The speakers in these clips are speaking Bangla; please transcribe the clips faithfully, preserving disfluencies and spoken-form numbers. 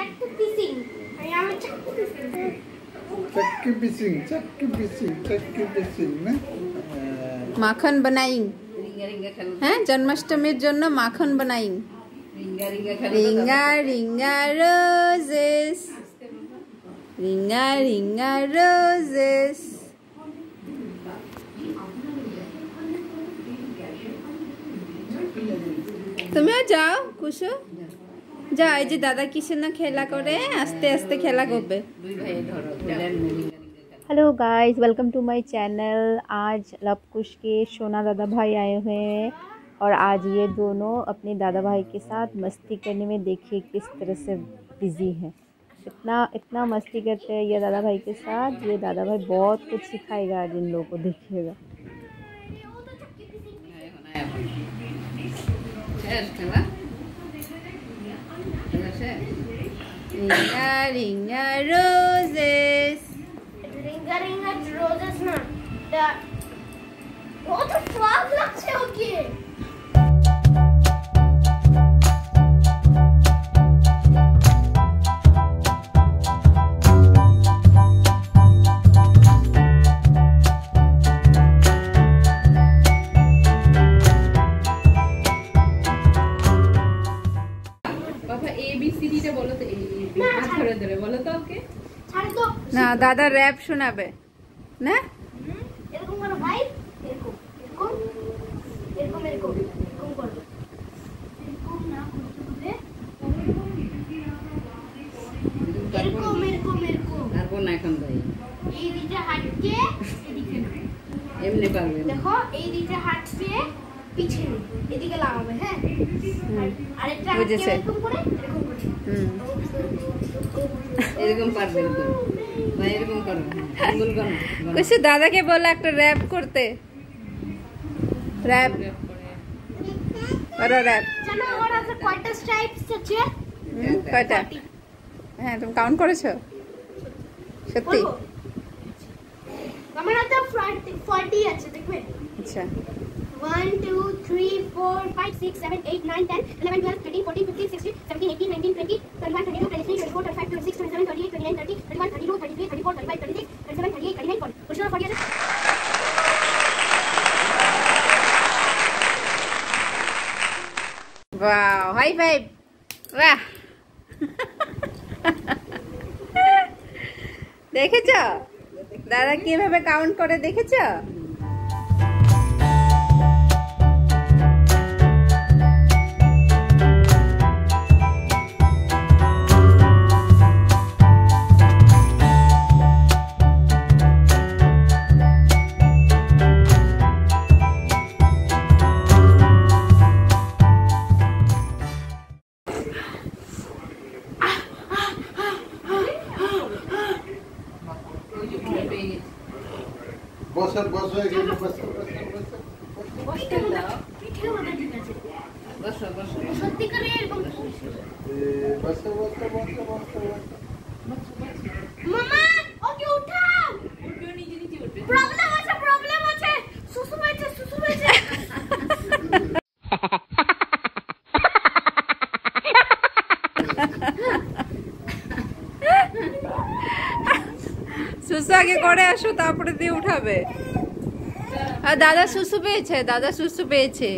चक्की पिसिंग यहाँ में चक्की पिसिंग चक्की पिसिंग चक्की पिसिंग चक्की पिसिंग ना মাখন বানাই হ্যাঁ জন্মাষ্টমীর জন্য মাখন বানাই ring a ring a roses ring a ring a roses তুমিও যাও কুসু যাও এই যে দাদা কিসের না খেলা করে আস্তে আস্তে খেলা করবে hello guys welcome to my channel. आज लव कुश के सोना दादा भाई आए हुए हैं और आज ये दोनों अपने दादा भाई के साथ मस्ती करने में देखिए किस तरह से बिजी हैं। इतना इतना मस्ती करते हैं ये दादा भाई के साथ। ये दादा भाई बहुत कुछ सिखाएगा आज इन लोगों को, देखिएगा। रिंगा रिंगा रोजेस रिंगा रिंगा रोजेस ना दा वो तो फ्रॉग लगছে ওকে বাবা এ বি সি ডি টা বলো তো এই হাত ধরে ধরে বলো তো ওকে ছাড় তো না দাদা র‍্যাপ শোনাবে না এরকম করো ভাই এরকম এরকম এরকম এরকম এরকম করো এরকম না করতে হবে এরকম এরকম এরকম পারবো না এখন ভাই এই দিকটা হাতকে এদিকে না এমনি পারবে দেখো এই দিকটা হাতকে পিছনে এদিকে লাগাবে হ্যাঁ আরেকটা হাতকে এরকম করে এরকম করে হুম এরকম পারবে ভাই এরকম করো আঙ্গুল করো কিছু দাদাকে বলে একটা র‍্যাপ করতে র‍্যাপ করো র‍্যাপ জানো আমার আছে কয়টা স্ট্রাইপস আছে কয়টা হ্যাঁ তুমি কাউন্ট করেছো সত্যি আমার হাতে চল্লিশ আছে দেখবে আচ্ছা one two three four five six seven eight nine ten eleven twelve thirteen fourteen fifteen sixteen seventeen eighteen nineteen twenty twenty-one twenty-two twenty-three twenty-four twenty-five twenty-six twenty-seven twenty-eight twenty-nine thirty thirty-one thirty-two thirty-three thirty-four thirty-five thirty-six thirty-seven thirty-eight thirty-nine forty कुछ forty আছে वाओ हाई फाइव वाह দেখেছো দাদা কিভাবে কাউন্ট করে দেখেছো বসো বসো এখানে বসো পিঠে দাও পিঠে ওটা ঠিক আছে বসো বসো সত্যি করে এরকম বসো বসো বসো বসো বসো মামা ওকে উঠাও উঠবে নিজে নিজে উঠবে প্রবলেম আছে প্রবলেম আছে সুসু পেয়েছে সুসু পেয়েছে সুসু আগে করে আসো তারপরে দিয়ে উঠাবে আর দাদা সুসু পেয়েছে দাদা সুসু পেয়েছে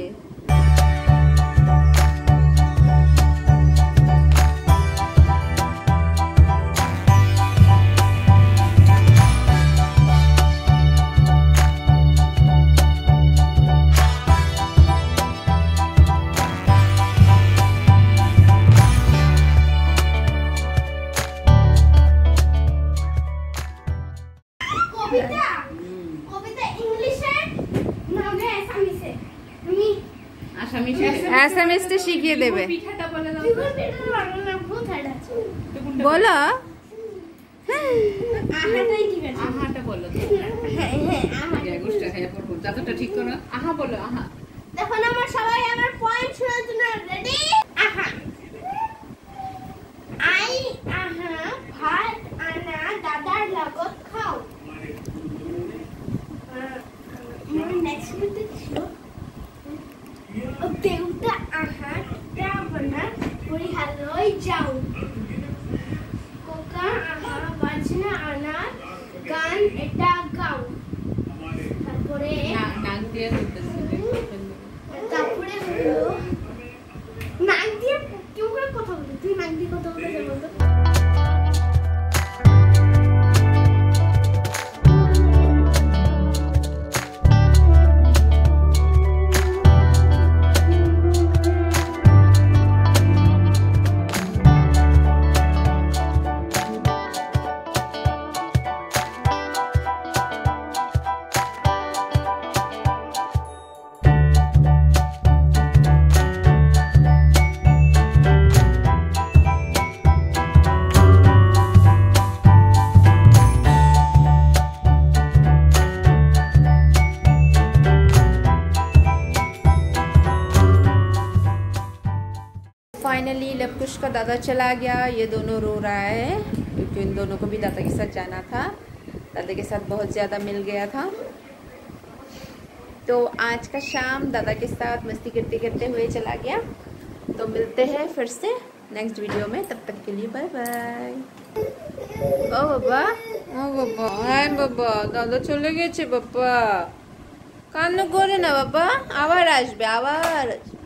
কবিতা কবিতা ইংলিশে নামে আসামিসে তুমি আসামিসে আসামিসটা শিখিয়ে দেবে পিঠাটা বলে দাও জীবন পিঠাটা না ভূত হাড় আছে বলো আহাটাই ঠিক আছে আহাটা বলো হ্যাঁ হ্যাঁ আহা গুষ্টা খাইয়া পড়বো যতটা ঠিক করো আহা বলো আহা দেখো আমার সবাই আমার পয়েন্ট শোনার জন্য রেডি আহা আই আহা ভাত আনা দাদার লাগত খাও আমার নেক্সট মিনিটে ছিল দেউতা আহা রাবণা পরিহারই যাও কত উঠেছে বলতো? फाइनली लवकुश का दादा चला गया। ये दोनों रो रहा है क्योंकि इन दोनों को भी दादा के साथ जाना था। दादा के साथ बहुत ज़्यादा मिल गया था। तो आज का शाम दादा के साथ मस्ती करते करते हुए चला गया। तो मिलते हैं फिर से नेक्स्ट वीडियो में, तब तक के लिए बाय बाय। ओ बाबा, ओ बाबा, हाय बाबा, दादा चले गए बाबा। कान्ना करे ना बाबा, आवार आसबे आवार।